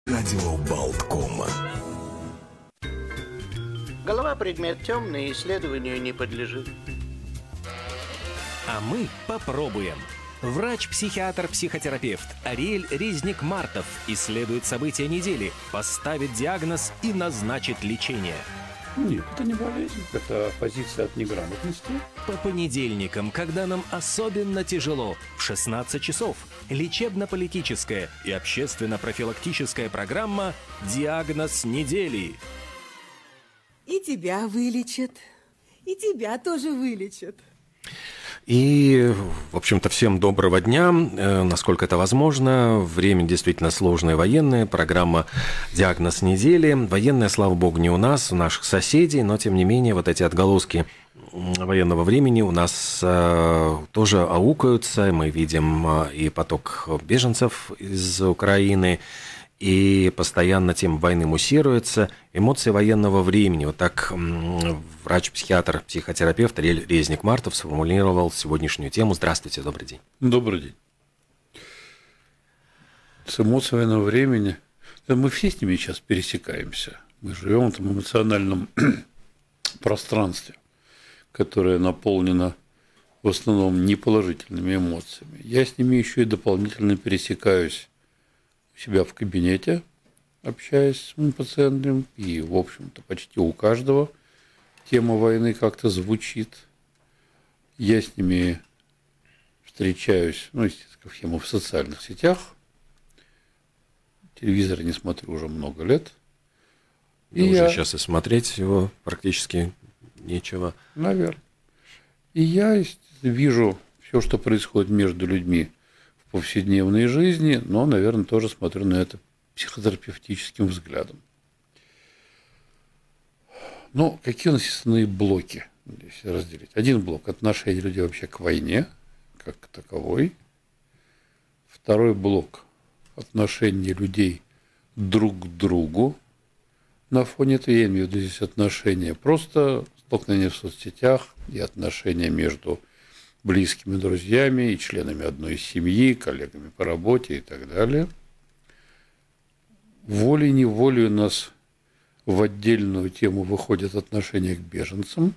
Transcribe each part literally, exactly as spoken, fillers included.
Радио Болтком. Голова предмет темный, исследованию не подлежит. А мы попробуем. Врач-психиатр-психотерапевт Ариэль Резник-Мартов исследует события недели, поставит диагноз и назначит лечение. Нет, это не болезнь, это позиция от неграмотности. По понедельникам, когда нам особенно тяжело, в шестнадцать часов, лечебно-политическая и общественно-профилактическая программа «Диагноз недели». И тебя вылечат, и тебя тоже вылечат. И, в общем-то, всем доброго дня, насколько это возможно. Время действительно сложное военное, программа «Диагноз недели». Военная, слава богу, не у нас, у наших соседей, но, тем не менее, вот эти отголоски военного времени у нас тоже аукаются. Мы видим и поток беженцев из Украины, и постоянно тема войны муссируется. Эмоции военного времени. Вот так врач-психиатр, психотерапевт Ариэль Резник-Мартов сформулировал сегодняшнюю тему. Здравствуйте, добрый день. Добрый день. С эмоциями военного времени, да мы все с ними сейчас пересекаемся. Мы живем в этом эмоциональном пространстве, которое наполнено в основном неположительными эмоциями. Я с ними еще и дополнительно пересекаюсь у себя в кабинете, общаясь с моим пациентом, и, в общем-то, почти у каждого тема войны как-то звучит. Я с ними встречаюсь, ну, естественно, в социальных сетях. Телевизор не смотрю уже много лет. И уже я... сейчас и смотреть его практически нечего. Наверное. И я вижу все, что происходит между людьми в повседневной жизни, но, наверное, тоже смотрю на это психотерапевтическим взглядом. Но какие у нас основные блоки, если разделить? Один блок – отношение людей вообще к войне, как к таковой. Второй блок – отношение людей друг к другу. На фоне этого я имею в виду здесь отношения просто столкновения в соцсетях и отношения между близкими друзьями и членами одной семьи, коллегами по работе и так далее. Волей-неволей у нас в отдельную тему выходят отношения к беженцам.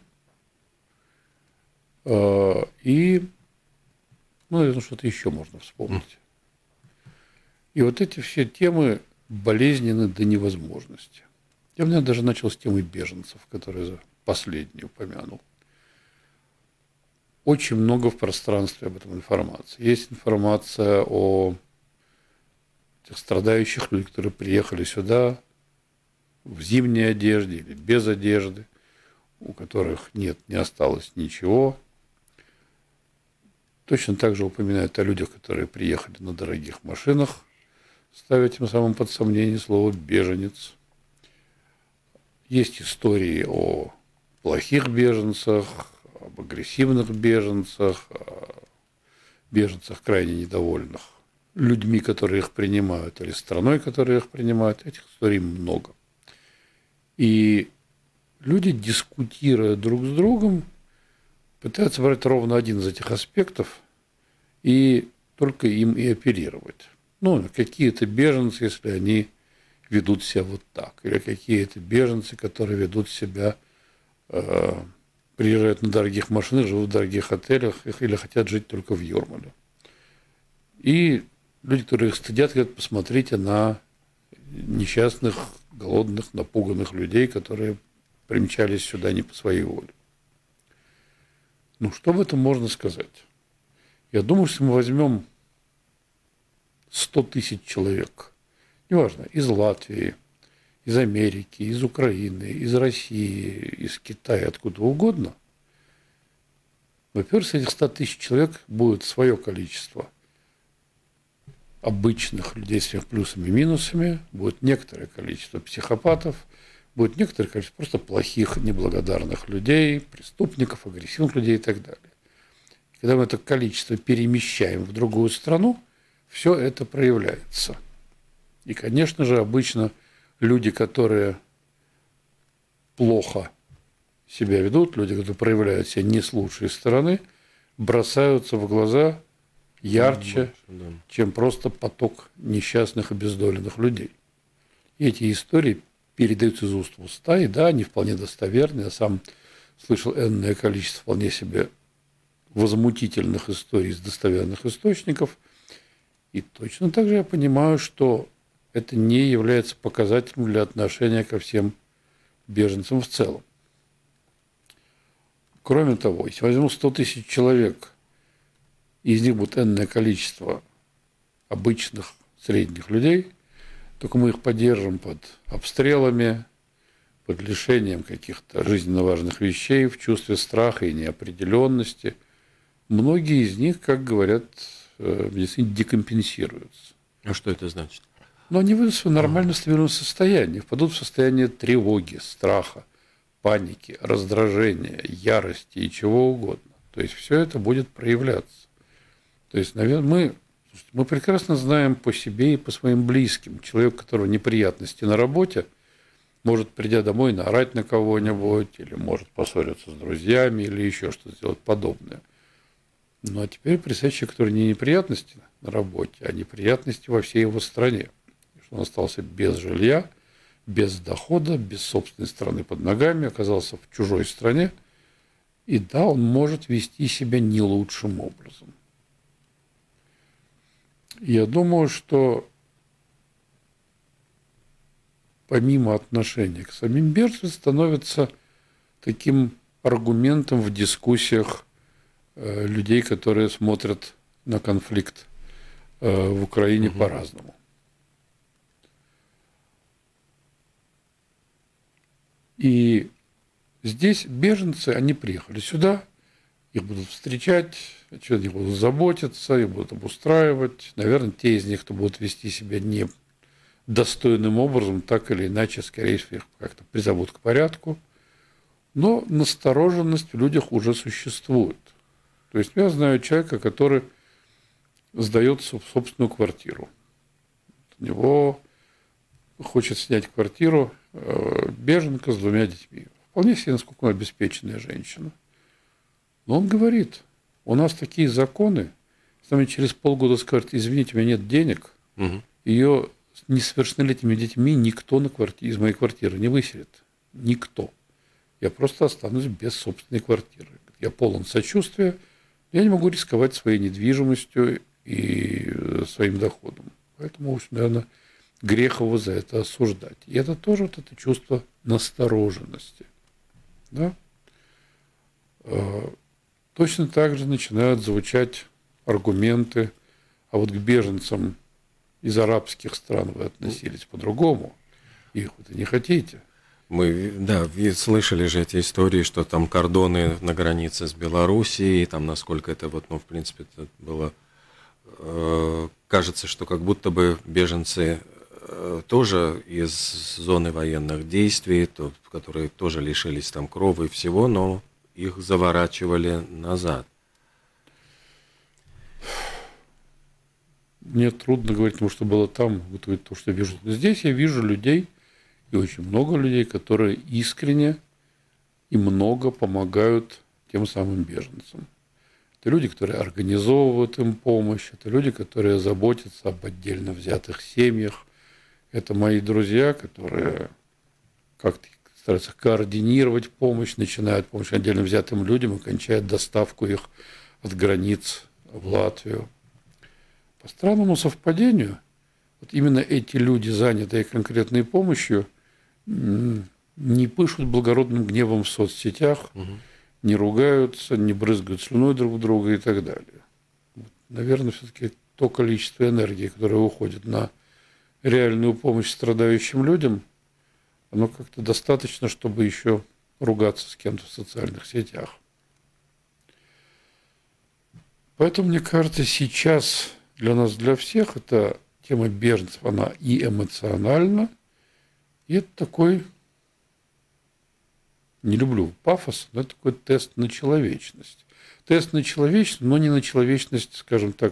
И, ну, наверное, что-то еще можно вспомнить. И вот эти все темы болезненны до невозможности. Я, наверное, даже начал с темы беженцев, которые последний упомянул. Очень много в пространстве об этом информации. Есть информация о тех страдающих людях, которые приехали сюда в зимней одежде или без одежды, у которых нет, не осталось ничего. Точно так же упоминают о людях, которые приехали на дорогих машинах, ставя тем самым под сомнение слово «беженец». Есть истории о плохих беженцах, об агрессивных беженцах, о беженцах крайне недовольных людьми, которые их принимают, или страной, которая их принимает. Этих историй много. И люди, дискутируя друг с другом, пытаются брать ровно один из этих аспектов и только им и оперировать. Ну, какие-то беженцы, если они ведут себя вот так, или какие-то беженцы, которые ведут себя, э, приезжают на дорогих машинах, живут в дорогих отелях или хотят жить только в Юрмале. И люди, которые их стыдят, говорят, посмотрите на несчастных, голодных, напуганных людей, которые примчались сюда не по своей воле. Ну, что в этом можно сказать? Я думаю, что мы возьмем сто тысяч человек, неважно, из Латвии, из Америки, из Украины, из России, из Китая, откуда угодно. Во-первых, среди ста тысяч человек будет свое количество обычных людей с их плюсами и минусами, будет некоторое количество психопатов, будет некоторое количество просто плохих, неблагодарных людей, преступников, агрессивных людей и так далее. И когда мы это количество перемещаем в другую страну, все это проявляется. И, конечно же, обычно люди, которые плохо себя ведут, люди, которые проявляют себя не с лучшей стороны, бросаются в глаза ярче, да, чем просто поток несчастных и обездоленных людей. И эти истории передаются из уст в уста, и да, они вполне достоверны. Я сам слышал энное количество вполне себе возмутительных историй из достоверных источников. И точно так же я понимаю, что это не является показателем для отношения ко всем беженцам в целом. Кроме того, если возьму сто тысяч человек, из них будет энное количество обычных средних людей, только мы их поддержим под обстрелами, под лишением каких-то жизненно важных вещей, в чувстве страха и неопределенности. Многие из них, как говорят в медицине, декомпенсируются. А что это значит? Но они выйдут в нормальном стабильном состоянии, впадут в состояние тревоги, страха, паники, раздражения, ярости и чего угодно. То есть все это будет проявляться. То есть, наверное, мы, мы прекрасно знаем по себе и по своим близким. Человек, у которого неприятности на работе, может, придя домой, наорать на кого-нибудь, или может поссориться с друзьями, или еще что-то сделать подобное. Ну, а теперь представьте человека, который не неприятности на работе, а неприятности во всей его стране. Что он остался без жилья, без дохода, без собственной страны под ногами, оказался в чужой стране. И да, он может вести себя не лучшим образом. Я думаю, что помимо отношения к самим беженцам становится таким аргументом в дискуссиях э, людей, которые смотрят на конфликт э, в Украине угу. по-разному. И здесь беженцы, они приехали сюда, их будут встречать, о них будут заботиться, их будут обустраивать. Наверное, те из них, кто будут вести себя не достойным образом, так или иначе, скорее всего, их как-то призовут к порядку. Но настороженность в людях уже существует. То есть я знаю человека, который сдается в собственную квартиру. У него хочет снять квартиру беженка с двумя детьми. Вполне себе, насколько она обеспеченная женщина. Но он говорит, у нас такие законы, с нами через полгода скажет, извините, у меня нет денег, угу. ее с несовершеннолетними детьми никто на квартире, из моей квартиры не выселит. Никто. Я просто останусь без собственной квартиры. Я полон сочувствия, я не могу рисковать своей недвижимостью и своим доходом. Поэтому, наверное, грех его за это осуждать. И это тоже вот это чувство настороженности. Да? Точно так же начинают звучать аргументы, а вот к беженцам из арабских стран вы относились по-другому, их вы не хотите. Мы, да, слышали же эти истории, что там кордоны на границе с Белоруссией, там насколько это вот, ну, в принципе, это было, э, кажется, что как будто бы беженцы э, тоже из зоны военных действий, то, которые тоже лишились там крови и всего, но их заворачивали назад. Мне трудно говорить, потому что было там, вот то, что я вижу. Здесь я вижу людей, и очень много людей, которые искренне и много помогают тем самым беженцам. Это люди, которые организовывают им помощь, это люди, которые заботятся об отдельно взятых семьях. Это мои друзья, которые как-то стараются координировать помощь, начинают помощь отдельно взятым людям и кончают доставку их от границ в Латвию. По странному совпадению, вот именно эти люди, занятые конкретной помощью, не пышут благородным гневом в соцсетях, угу. не ругаются, не брызгают слюной друг в друга и так далее. Наверное, все-таки то количество энергии, которое уходит на реальную помощь страдающим людям, оно как-то достаточно, чтобы еще ругаться с кем-то в социальных сетях. Поэтому, мне кажется, сейчас для нас, для всех, эта тема беженцев, она и эмоциональна, и это такой, не люблю пафос, но это такой тест на человечность. Тест на человечность, но не на человечность, скажем так,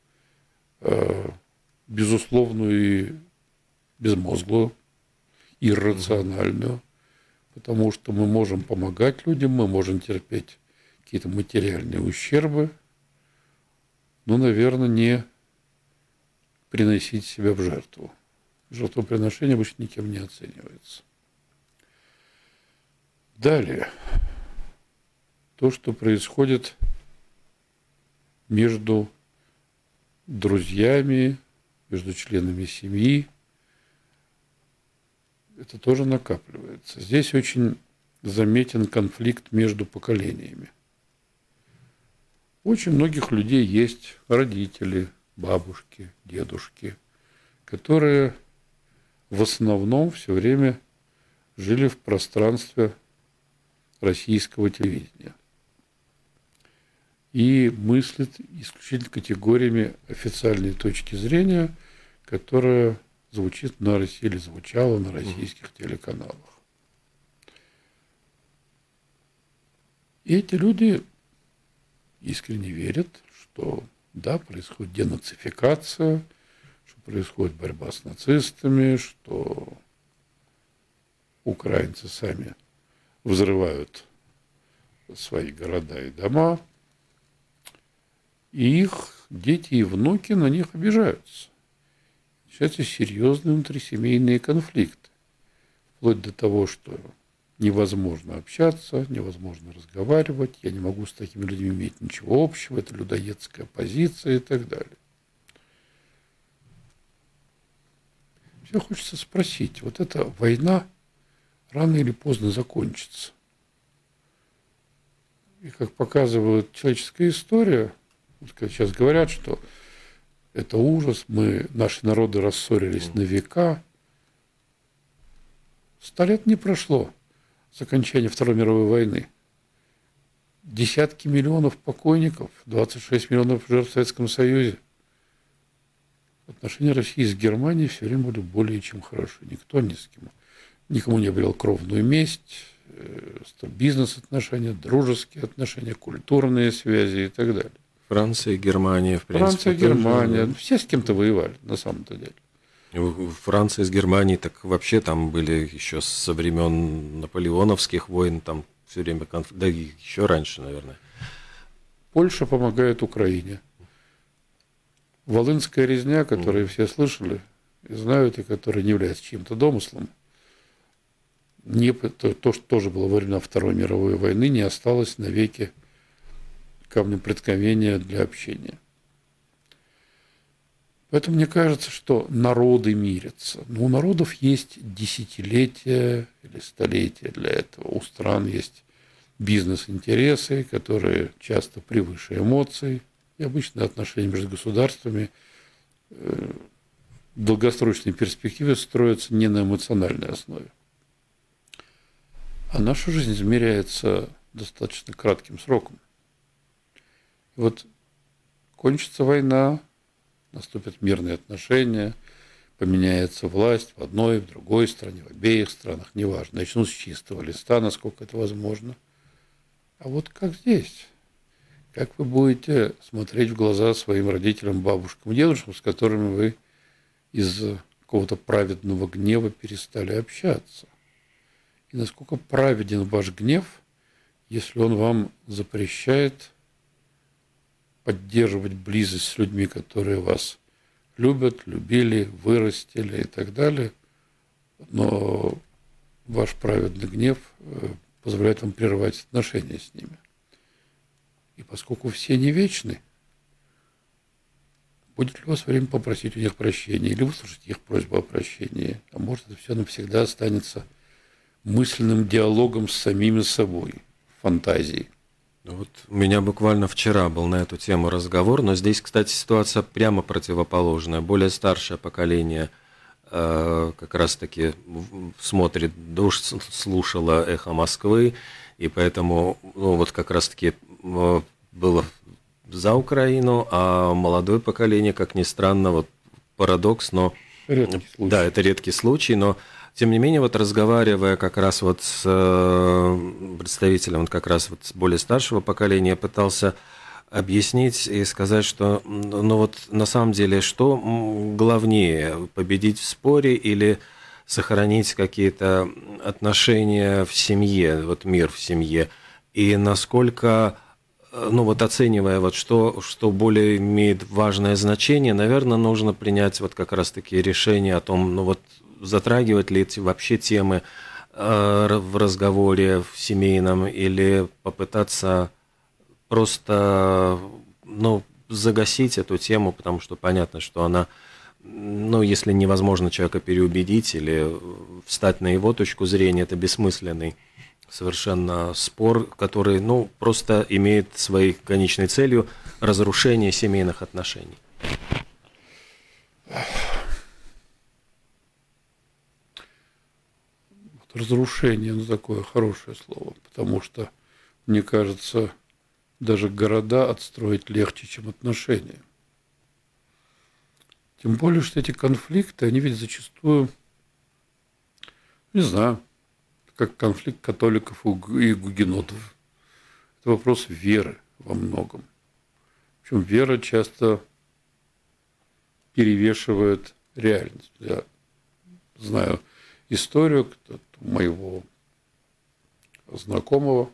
безусловную и безмозглую, иррациональную, потому что мы можем помогать людям, мы можем терпеть какие-то материальные ущербы, но, наверное, не приносить себя в жертву. Жертвоприношение обычно никем не оценивается. Далее. То, что происходит между друзьями, между членами семьи, это тоже накапливается. Здесь очень заметен конфликт между поколениями. У очень многих людей есть родители, бабушки, дедушки, которые в основном все время жили в пространстве российского телевидения и мыслят исключительно категориями официальной точки зрения, которая звучит на России или звучала на российских телеканалах. И эти люди искренне верят, что да, происходит денацификация, что происходит борьба с нацистами, что украинцы сами взрывают свои города и дома, и их дети и внуки на них обижаются. Начинаются серьезные внутрисемейные конфликты, вплоть до того, что невозможно общаться, невозможно разговаривать, я не могу с такими людьми иметь ничего общего, это людоедская позиция и так далее. Все хочется спросить, вот эта война рано или поздно закончится. И как показывает человеческая история, вот сейчас говорят, что это ужас, мы, наши народы рассорились на века. Сто лет не прошло с окончания Второй мировой войны. Десятки миллионов покойников, двадцать шесть миллионов жертв в Советском Союзе. Отношения России с Германией все время были более чем хороши. Никто ни с кем, никому не обрел кровную месть, бизнес-отношения, дружеские отношения, культурные связи и так далее. Франция и Германия, в принципе. Франция и Германия. Тоже... Все с кем-то воевали, на самом-то деле. Франция с Германией, так вообще там были еще со времен наполеоновских войн, там все время конфликт, да и еще раньше, наверное. Польша помогает Украине. Волынская резня, которую mm. все слышали и знают, и которая не является чьим-то домыслом, не, то, то, что тоже было во времена Второй мировой войны, не осталось навеки камнем преткновения для общения. Поэтому мне кажется, что народы мирятся. Но у народов есть десятилетия или столетия для этого. У стран есть бизнес-интересы, которые часто превыше эмоций. И обычно отношения между государствами в долгосрочной перспективе строятся не на эмоциональной основе. А наша жизнь измеряется достаточно кратким сроком. И вот кончится война, наступят мирные отношения, поменяется власть в одной, в другой стране, в обеих странах, неважно. Начнут с чистого листа, насколько это возможно. А вот как здесь? Как вы будете смотреть в глаза своим родителям, бабушкам, дедушкам, с которыми вы из какого-то праведного гнева перестали общаться? И насколько праведен ваш гнев, если он вам запрещает поддерживать близость с людьми, которые вас любят, любили, вырастили и так далее, но ваш праведный гнев позволяет вам прерывать отношения с ними. И поскольку все не вечны, будет ли у вас время попросить у них прощения или выслушать их просьбу о прощении, а может, это все навсегда останется мысленным диалогом с самими собой, фантазией. Вот у меня буквально вчера был на эту тему разговор, но здесь, кстати, ситуация прямо противоположная. Более старшее поколение э, как раз-таки смотрит, дождь, слушало «Эхо Москвы», и поэтому ну, вот как раз-таки э, было за Украину, а молодое поколение, как ни странно, вот парадокс, но... Редкий случай. Да, это редкий случай, но... Тем не менее, вот разговаривая как раз вот с представителем вот как раз вот более старшего поколения, пытался объяснить и сказать, что ну вот на самом деле, что главнее, победить в споре или сохранить какие-то отношения в семье, вот мир в семье, и насколько ну вот оценивая, вот что, что более имеет важное значение, наверное, нужно принять вот как раз-таки решение о том, ну вот затрагивать ли эти вообще темы э, в разговоре в семейном, или попытаться просто, ну, загасить эту тему, потому что понятно, что она, ну, если невозможно человека переубедить или встать на его точку зрения, это бессмысленный совершенно спор, который, ну, просто имеет своей конечной целью разрушение семейных отношений. Разрушение, ну, такое хорошее слово, потому что, мне кажется, даже города отстроить легче, чем отношения. Тем более, что эти конфликты, они ведь зачастую, не знаю, как конфликт католиков и гугенотов. Это вопрос веры во многом. Причем вера часто перевешивает реальность. Я знаю историю моего знакомого.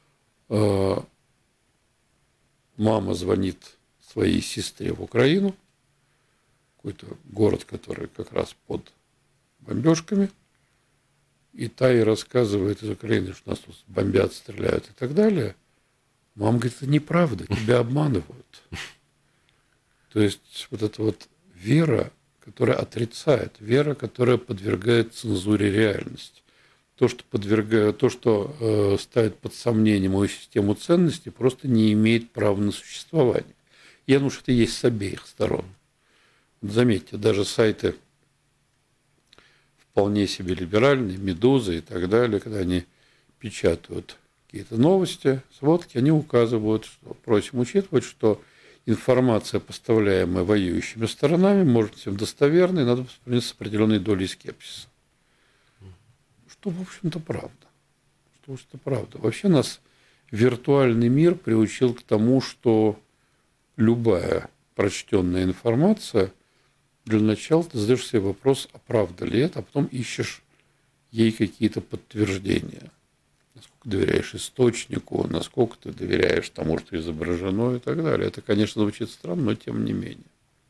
Мама звонит своей сестре в Украину, какой-то город, который как раз под бомбежками, и та ей рассказывает из Украины, что нас тут бомбят, стреляют и так далее. Мама говорит, это неправда, тебя обманывают. То есть вот эта вот вера, которая отрицает, вера, которая подвергает цензуре реальность. То, что, подвергает, то, что э, ставит под сомнение мою систему ценностей, просто не имеет права на существование. Я думаю, что это есть с обеих сторон. Вот заметьте, даже сайты вполне себе либеральные, «Медуза» и так далее, когда они печатают какие-то новости, сводки, они указывают, что просим учитывать, что информация, поставляемая воюющими сторонами, может быть достоверной, надо воспринимать с определенной долей скепсиса. Что, в общем-то, правда. Что, в общем-то, правда. Вообще нас виртуальный мир приучил к тому, что любая прочтенная информация, для начала ты задаешь себе вопрос, а правда ли это, а потом ищешь ей какие-то подтверждения. Насколько доверяешь источнику, насколько ты доверяешь тому, что изображено и так далее. Это, конечно, звучит странно, но тем не менее.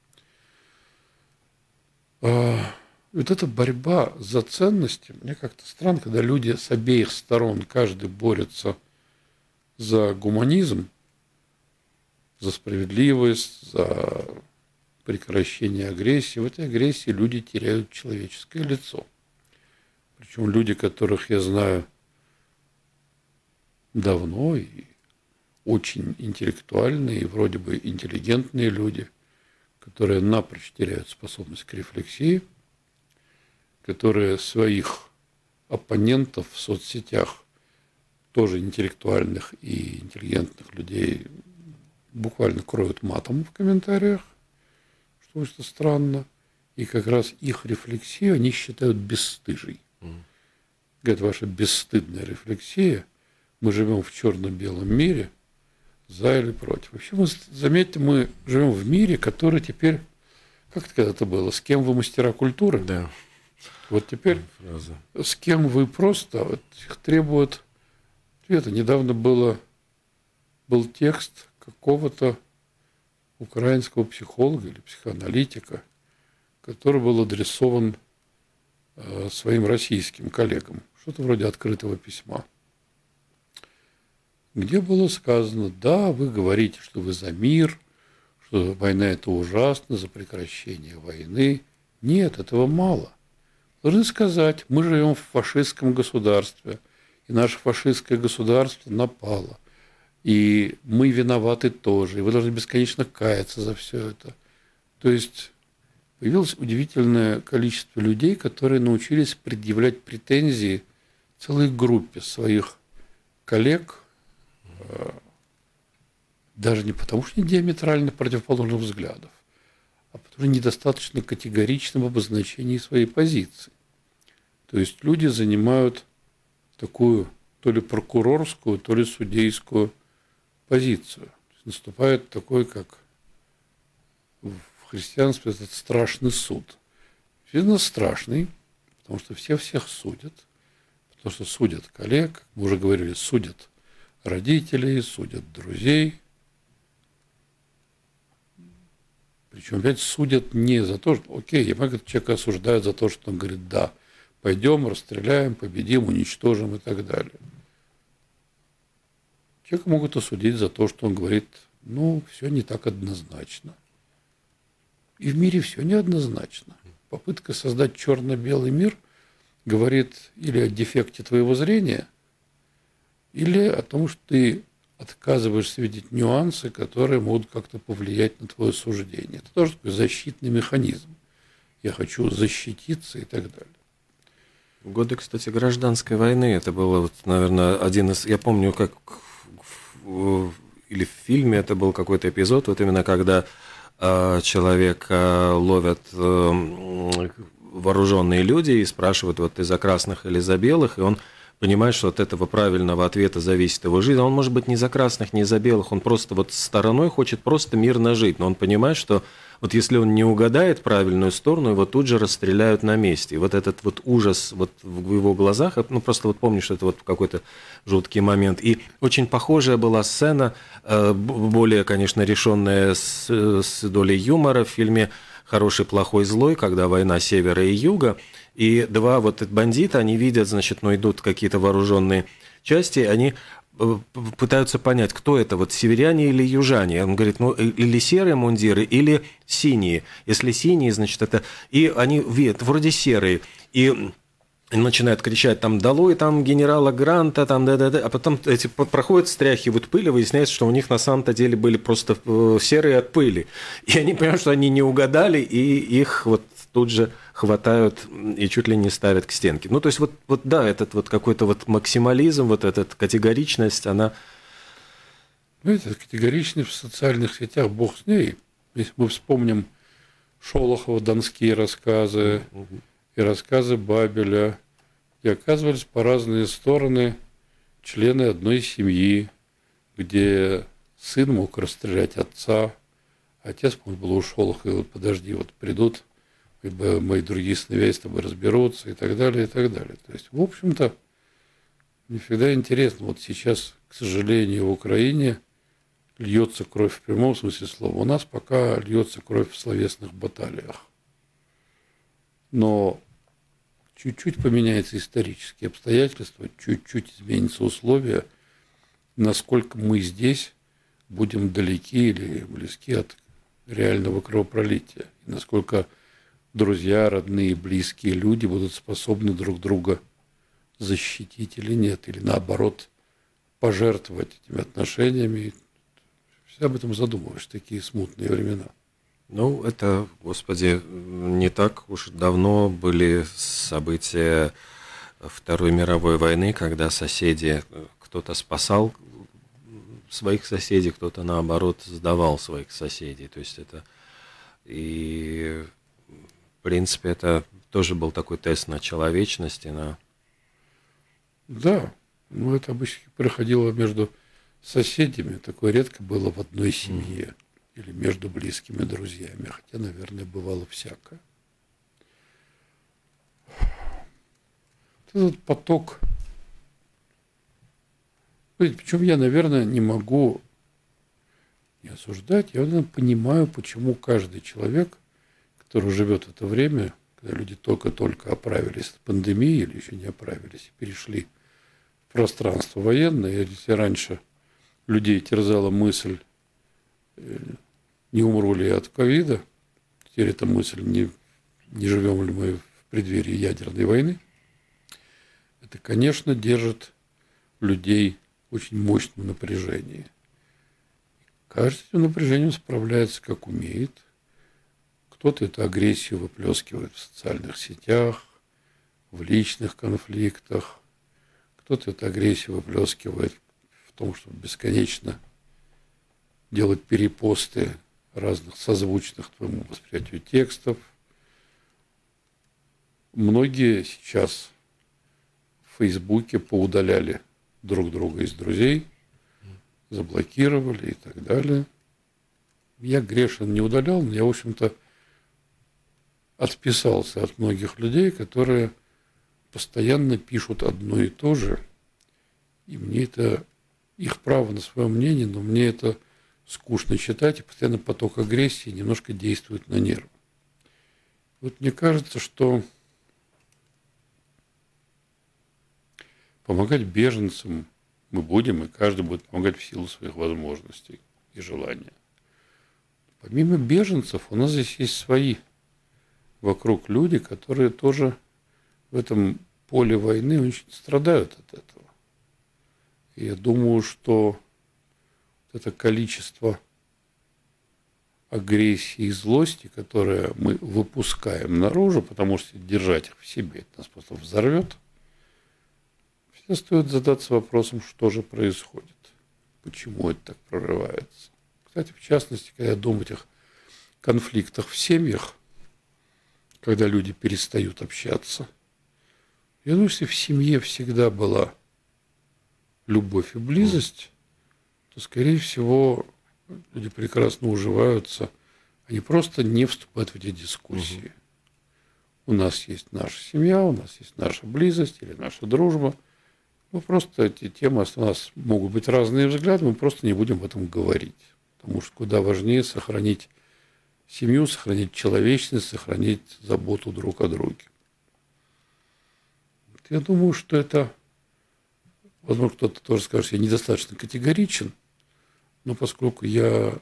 Вот эта борьба за ценности, мне как-то странно, когда люди с обеих сторон, каждый борется за гуманизм, за справедливость, за прекращение агрессии. В этой агрессии люди теряют человеческое лицо. Причем люди, которых я знаю давно, и очень интеллектуальные, и вроде бы интеллигентные люди, которые напрочь теряют способность к рефлексии, которые своих оппонентов в соцсетях, тоже интеллектуальных и интеллигентных людей, буквально кроют матом в комментариях, что очень странно. И как раз их рефлексию они считают бесстыжей. Mm. Говорят, ваша бесстыдная рефлексия, мы живем в черно-белом мире, за или против. Вообще, мы, заметьте, мы живем в мире, который теперь, как это когда-то было, с кем вы мастера культуры? Да. Вот теперь Фраза. С кем вы просто, вот, их требуют ответа. Недавно было, был текст какого-то украинского психолога или психоаналитика, который был адресован э, своим российским коллегам. Что-то вроде открытого письма. Где было сказано, да, вы говорите, что вы за мир, что война это ужасно, за прекращение войны. Нет, этого мало. Должны сказать, мы живем в фашистском государстве, и наше фашистское государство напало. И мы виноваты тоже, и вы должны бесконечно каяться за все это. То есть появилось удивительное количество людей, которые научились предъявлять претензии целой группе своих коллег, даже не потому, что они диаметрально противоположных взглядов, а потому что недостаточно категоричным в обозначении своей позиции. То есть люди занимают такую то ли прокурорскую, то ли судейскую позицию. То есть наступает такой, как в христианстве, этот страшный суд. Действительно страшный, потому что все всех судят, потому что судят коллег, как мы уже говорили, судят родителей, судят друзей, Причем опять судят не за то, что, окей, я понимаю, человека осуждают за то, что он говорит, да, пойдем, расстреляем, победим, уничтожим и так далее. Человека могут осудить за то, что он говорит, ну, все не так однозначно. И в мире все неоднозначно. Попытка создать черно-белый мир говорит или о дефекте твоего зрения, или о том, что ты отказываешься видеть нюансы, которые могут как-то повлиять на твое суждение. Это тоже такой защитный механизм. Я хочу защититься и так далее. В годы, кстати, гражданской войны это было, вот, наверное, один из... Я помню, как... Или в фильме это был какой-то эпизод, вот именно когда э, человека ловят э, вооруженные люди и спрашивают, вот ты за красных или за белых, и он понимает, что от этого правильного ответа зависит его жизнь. Он может быть не за красных, не за белых, он просто вот стороной хочет просто мирно жить, но он понимает, что вот если он не угадает правильную сторону, его тут же расстреляют на месте. И вот этот вот ужас вот в его глазах, ну просто вот помню, что это вот какой-то жуткий момент. И очень похожая была сцена, более, конечно, решенная с, с долей юмора в фильме «Хороший, плохой, злой», когда война севера и юга. И два вот бандита, они видят, значит, ну идут какие-то вооруженные части, они пытаются понять, кто это, вот северяне или южане. Он говорит, ну или серые мундиры, или синие. Если синие, значит, это... И они видят, вроде серые. И начинают кричать там «Долой там генерала Гранта», там да-да-да. А потом эти проходят, стряхивают пыль, и выясняется, что у них на самом-то деле были просто серые от пыли. И они понимают, что они не угадали, и их вот тут же хватают и чуть ли не ставят к стенке. Ну, то есть, вот, вот да, этот вот какой-то вот максимализм, вот эта категоричность, она... Ну, это категоричность в социальных сетях, бог с ней. Если мы вспомним Шолохова, донские рассказы угу. и рассказы Бабеля, где оказывались по разные стороны члены одной семьи, где сын мог расстрелять отца, отец, по-моему, был у Шолохова, и вот подожди, вот придут мои другие сыновья с тобой разберутся и так далее, и так далее. То есть, в общем-то, мне всегда интересно, вот сейчас, к сожалению, в Украине льется кровь в прямом смысле слова. У нас пока льется кровь в словесных баталиях. Но чуть-чуть поменяются исторические обстоятельства, чуть-чуть изменятся условия, насколько мы здесь будем далеки или близки от реального кровопролития, и насколько друзья, родные, близкие люди будут способны друг друга защитить или нет, или наоборот пожертвовать этими отношениями. Всегда об этом задумываешь, такие смутные времена. Ну, это, господи, не так уж давно были события Второй мировой войны, когда соседи, кто-то спасал своих соседей, кто-то, наоборот, сдавал своих соседей. То есть это и... В принципе, это тоже был такой тест на человечность и на... Да, ну это обычно проходило между соседями, такое редко было в одной семье mm-hmm. или между близкими друзьями, хотя, наверное, бывало всякое. Вот этот поток... Причем я, наверное, не могу не осуждать, я, наверное, понимаю, почему каждый человек, который живет в это время, когда люди только-только оправились от пандемии или еще не оправились, перешли в пространство военное. Если раньше людей терзала мысль, не умру ли я от ковида, теперь эта мысль, не, не живем ли мы в преддверии ядерной войны, это, конечно, держит людей в очень мощном напряжении. Каждый с этим напряжением справляется как умеет. Кто-то эту агрессию выплескивает в социальных сетях, в личных конфликтах. Кто-то эту агрессию выплескивает в том, чтобы бесконечно делать перепосты разных созвучных твоему восприятию текстов. Многие сейчас в Фейсбуке поудаляли друг друга из друзей, заблокировали и так далее. Я грешен не удалял, но я, в общем-то, отписался от многих людей, которые постоянно пишут одно и то же. И мне это, их право на свое мнение, но мне это скучно читать, и постоянно поток агрессии немножко действует на нервы. Вот мне кажется, что помогать беженцам мы будем, и каждый будет помогать в силу своих возможностей и желания. Помимо беженцев, у нас здесь есть свои вокруг люди, которые тоже в этом поле войны очень страдают от этого. И я думаю, что это количество агрессии и злости, которое мы выпускаем наружу, потому что держать их в себе, это нас просто взорвет, всегда стоит задаться вопросом, что же происходит, почему это так прорывается. Кстати, в частности, когда я думаю о этих конфликтах в семьях, когда люди перестают общаться, я думаю, если в семье всегда была любовь и близость, то, скорее всего, люди прекрасно уживаются, они просто не вступают в эти дискуссии. Угу. У нас есть наша семья, у нас есть наша близость или наша дружба. Ну, просто эти темы, у нас могут быть разные взгляды, мы просто не будем об этом говорить. Потому что куда важнее сохранить семью, сохранить человечность, сохранить заботу друг о друге. Я думаю, что это, возможно, кто-то тоже скажет, что я недостаточно категоричен, но поскольку я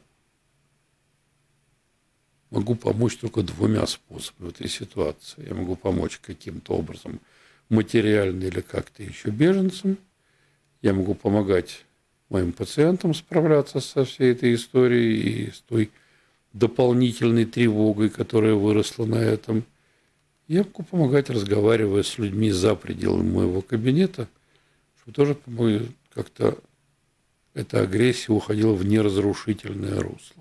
могу помочь только двумя способами в этой ситуации. Я могу помочь каким-то образом материально или как-то еще беженцам. Я могу помогать моим пациентам справляться со всей этой историей и с той дополнительной тревогой, которая выросла на этом. Я могу помогать, разговаривая с людьми за пределами моего кабинета, чтобы тоже как-то эта агрессия уходила в неразрушительное русло.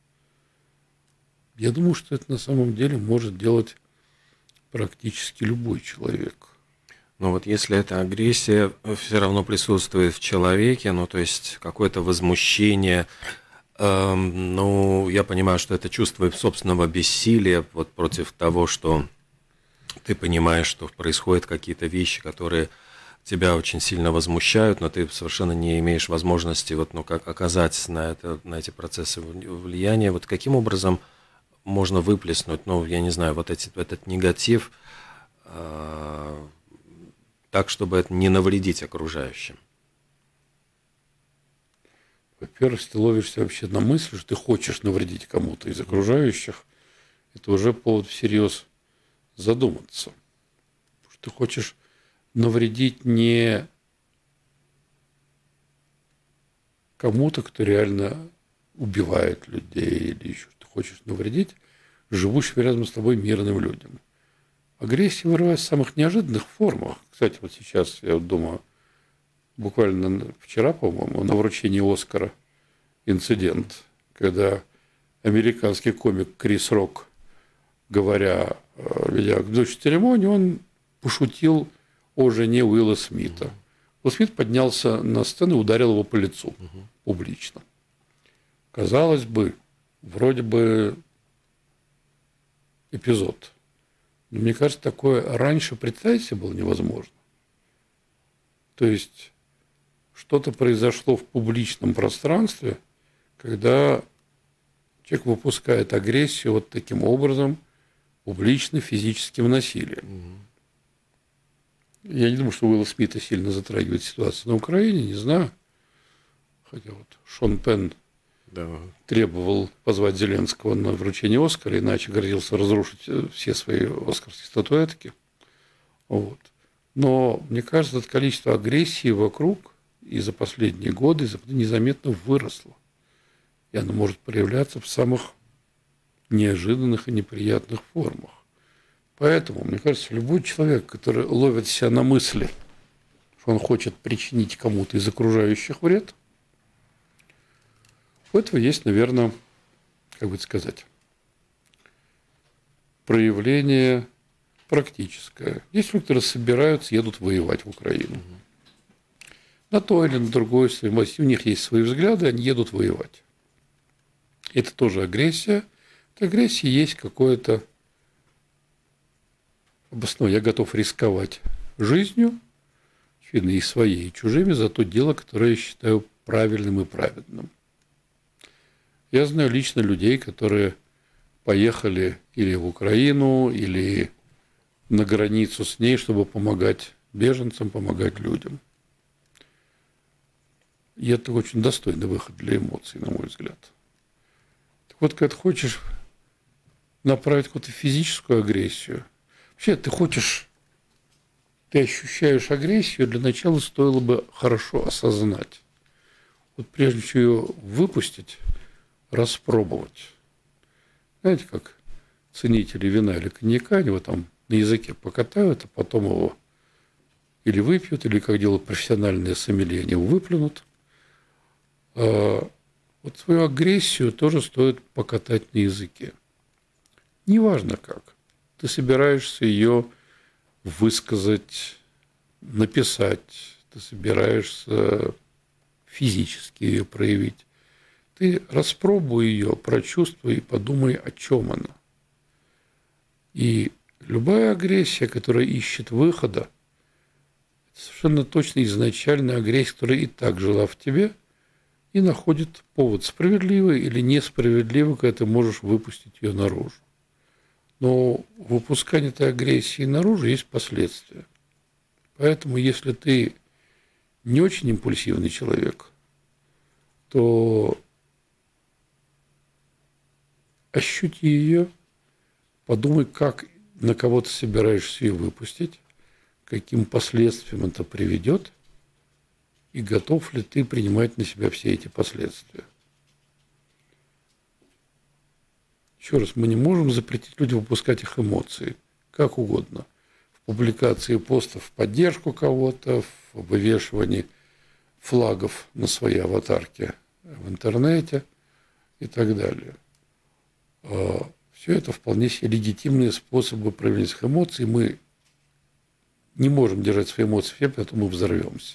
Я думаю, что это на самом деле может делать практически любой человек. Но вот если эта агрессия все равно присутствует в человеке, ну то есть какое-то возмущение, э, ну я понимаю, что это чувство собственного бессилия вот против того, что ты понимаешь, что происходят какие-то вещи, которые тебя очень сильно возмущают, но ты совершенно не имеешь возможности вот, ну, как оказать на, это, на эти процессы влияния. Вот каким образом можно выплеснуть, ну, я не знаю, вот эти, этот негатив э, так, чтобы это не навредить окружающим? Во-первых, если ты ловишься вообще на мысли, что ты хочешь навредить кому-то из окружающих, это уже повод всерьез задуматься. Потому что ты хочешь навредить не кому-то, кто реально убивает людей или еще. Ты хочешь навредить живущим рядом с тобой мирным людям. Агрессия вырывается в самых неожиданных формах. Кстати, вот сейчас, я вот думаю, буквально вчера, по-моему, на вручении Оскара инцидент, когда американский комик Крис Рок, говоря, ведя к церемонии, он пошутил о жене Уилла Смита. Uh-huh. Уилл Смит поднялся на сцену и ударил его по лицу uh-huh. публично. Казалось бы, вроде бы эпизод. Но мне кажется, такое раньше представить себе было невозможно. То есть что-то произошло в публичном пространстве, когда человек выпускает агрессию вот таким образом, публично физическим насилием. Uh-huh. Я не думаю, что Уилла Смита сильно затрагивает ситуация на Украине, не знаю. Хотя вот Шон Пенн да. требовал позвать Зеленского на вручение Оскара, иначе грозился разрушить все свои оскарские статуэтки. Вот. Но, мне кажется, это количество агрессии вокруг и за последние годы незаметно выросло. И оно может проявляться в самых неожиданных и неприятных формах. Поэтому, мне кажется, любой человек, который ловит себя на мысли, что он хочет причинить кому-то из окружающих вред, у этого есть, наверное, как бы сказать, проявление практическое. Есть люди, которые собираются, едут воевать в Украину. На то или на другое, у них есть свои взгляды, они едут воевать. Это тоже агрессия. В агрессии есть какое-то обоснование. Я готов рисковать жизнью, очевидно, и своей, и чужими, за то дело, которое я считаю правильным и праведным. Я знаю лично людей, которые поехали или в Украину, или на границу с ней, чтобы помогать беженцам, помогать людям. И это очень достойный выход для эмоций, на мой взгляд. Так вот, когда ты хочешь направить какую-то физическую агрессию, вообще ты хочешь, ты ощущаешь агрессию, для начала стоило бы хорошо осознать. Вот прежде чем ее выпустить, распробовать. Знаете, как ценители вина или коньяка, они его там на языке покатают, а потом его или выпьют, или, как делают профессиональные сомелье, они его выплюнут. А вот свою агрессию тоже стоит покатать на языке. Неважно как. Ты собираешься ее высказать, написать, ты собираешься физически ее проявить. Ты распробуй ее, прочувствуй и подумай, о чем она. И любая агрессия, которая ищет выхода, это совершенно точно изначальная агрессия, которая и так жила в тебе, и находит повод, справедливый или несправедливый, когда ты можешь выпустить ее наружу. Но у выпускания этой агрессии наружу есть последствия. Поэтому, если ты не очень импульсивный человек, то ощути ее, подумай, как на кого ты собираешься ее выпустить, каким последствиям это приведет, и готов ли ты принимать на себя все эти последствия. Еще раз, мы не можем запретить людям выпускать их эмоции, как угодно. В публикации постов в поддержку кого-то, в вывешивании флагов на своей аватарке в интернете и так далее. Все это вполне себе легитимные способы проявления своих эмоций. Мы не можем держать свои эмоции в себе, поэтому мы взорвемся.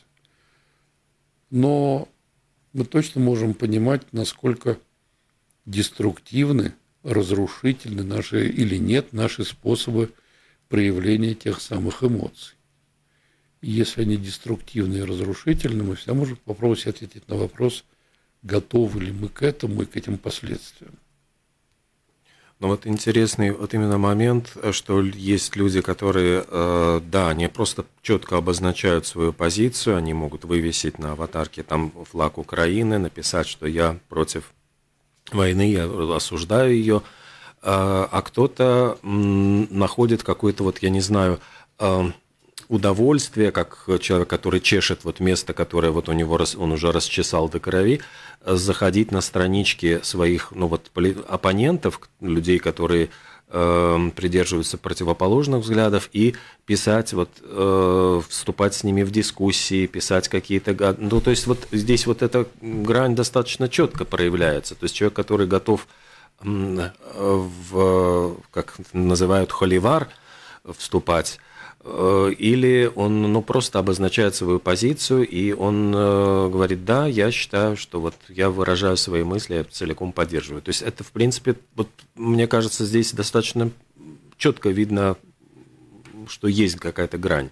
Но мы точно можем понимать, насколько деструктивны, разрушительны наши или нет наши способы проявления тех самых эмоций. И если они деструктивны и разрушительны, мы всегда можем попробовать ответить на вопрос, готовы ли мы к этому и к этим последствиям. Ну вот интересный вот именно момент, что есть люди, которые, э, да, они просто четко обозначают свою позицию, они могут вывесить на аватарке там флаг Украины, написать, что я против войны, я осуждаю ее, э, а кто-то м, находит какое-то вот, я не знаю, э, удовольствие, как человек, который чешет вот место, которое вот у него, он уже расчесал до крови, заходить на странички своих, ну вот, оппонентов, людей, которые э, придерживаются противоположных взглядов, и писать, вот, э, вступать с ними в дискуссии, писать какие-то... Ну, то есть вот здесь вот эта грань достаточно четко проявляется. То есть человек, который готов в, как называют, холивар вступать, или он, ну, просто обозначает свою позицию, и он э, говорит, да, я считаю, что вот я выражаю свои мысли, я целиком поддерживаю. То есть это, в принципе, вот, мне кажется, здесь достаточно четко видно, что есть какая-то грань.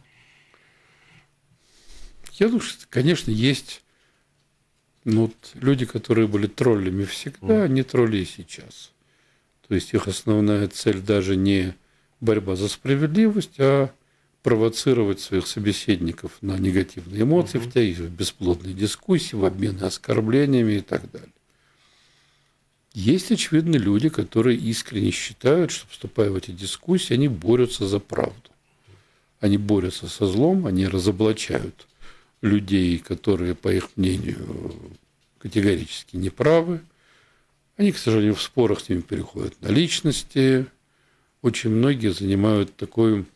Я думаю, что, конечно, есть, ну, вот, люди, которые были троллями всегда, mm. они тролли и сейчас. То есть их основная цель даже не борьба за справедливость, а провоцировать своих собеседников на негативные эмоции, uh-huh. втягивать в бесплодные дискуссии, в обмены оскорблениями и так далее. Есть, очевидно, люди, которые искренне считают, что, вступая в эти дискуссии, они борются за правду. Они борются со злом, они разоблачают людей, которые, по их мнению, категорически неправы. Они, к сожалению, в спорах с ними переходят на личности. Очень многие занимают такую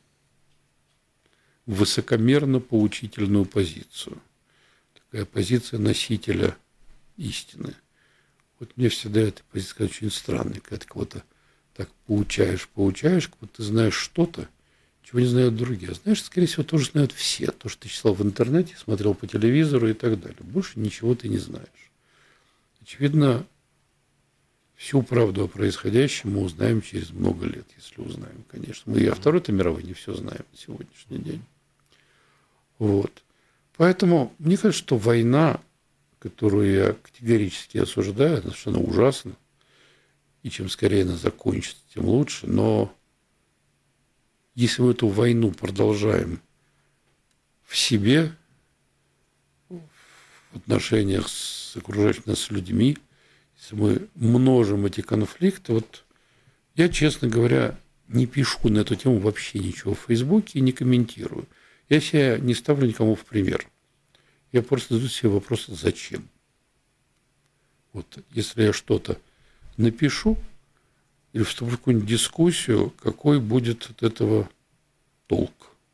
высокомерно-поучительную позицию. Такая позиция носителя истины. Вот мне всегда эта позиция очень странная, когда ты кого-то так поучаешь, поучаешь, как будто ты знаешь что-то, чего не знают другие. А знаешь, скорее всего, тоже знают все. То, что ты читал в интернете, смотрел по телевизору и так далее. Больше ничего ты не знаешь. Очевидно, всю правду о происходящем мы узнаем через много лет, если узнаем, конечно. Мы и о Второй-то мировой не все знаем на сегодняшний день. Вот. Поэтому мне кажется, что война которую я категорически осуждаю, она совершенно ужасна. И чем скорее она закончится, тем лучше. Но если мы эту войну продолжаем в себе, в отношениях с окружающими нас людьми, если мы множим эти конфликты, вот я, честно говоря, не пишу на эту тему вообще ничего в Фейсбуке и не комментирую. Я себя не ставлю никому в пример. Я просто задаю себе вопрос, зачем? Вот если я что-то напишу или вступлю в какую-нибудь дискуссию, какой будет от этого толк?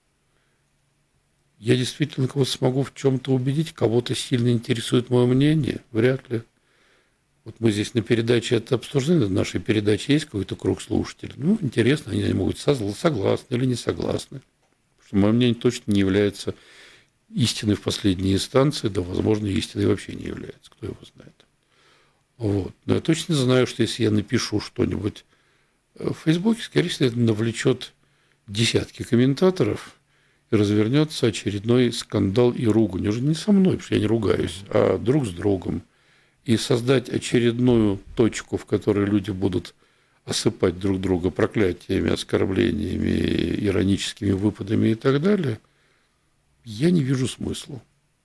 Я действительно кого-то смогу в чем-то убедить, кого-то сильно интересует мое мнение? Вряд ли. Вот мы здесь на передаче это обсуждаем, в нашей передаче есть какой-то круг слушателей. Ну, интересно, они могут согласны или не согласны. Потому что мое мнение точно не является истиной в последней инстанции, да, возможно, истиной вообще не является, кто его знает. Вот. Но я точно знаю, что если я напишу что-нибудь в Фейсбуке, скорее всего, это навлечет десятки комментаторов, и развернется очередной скандал и ругань. Уже не со мной, потому что я не ругаюсь, а друг с другом. И создать очередную точку, в которой люди будут осыпать друг друга проклятиями, оскорблениями, ироническими выпадами и так далее, я не вижу смысла.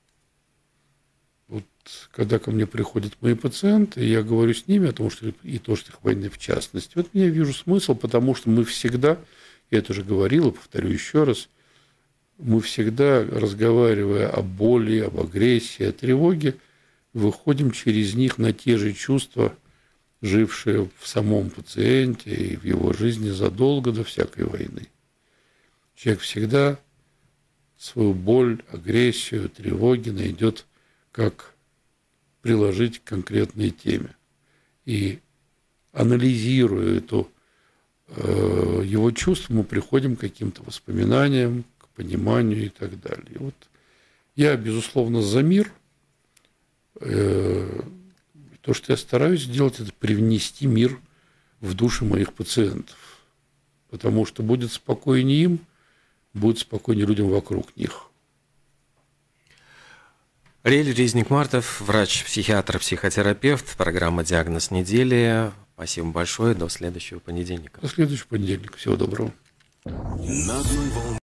Вот когда ко мне приходят мои пациенты, я говорю с ними о том, что и то, что их войны в частности. Вот я вижу смысл, потому что мы всегда, я это уже говорил и повторю еще раз, мы всегда, разговаривая о боли, об агрессии, о тревоге, выходим через них на те же чувства, жившие в самом пациенте и в его жизни задолго до всякой войны. Человек всегда свою боль, агрессию, тревоги найдет, как приложить к конкретной теме. И анализируя эту, э, его чувства, мы приходим к каким-то воспоминаниям, к пониманию и так далее. Вот я, безусловно, за мир. Э, то, что я стараюсь сделать, это привнести мир в души моих пациентов. Потому что будет спокойнее им, будет спокойнее людям вокруг них. Ариэль Резник-Мартов, врач-психиатр, психотерапевт, программа «Диагноз недели». Спасибо большое, до следующего понедельника. До следующего понедельника. Всего доброго. На одной волне.